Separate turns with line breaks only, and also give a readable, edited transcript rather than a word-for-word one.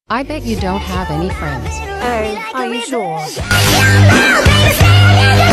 I bet you don't have any friends.
Oh, are you sure?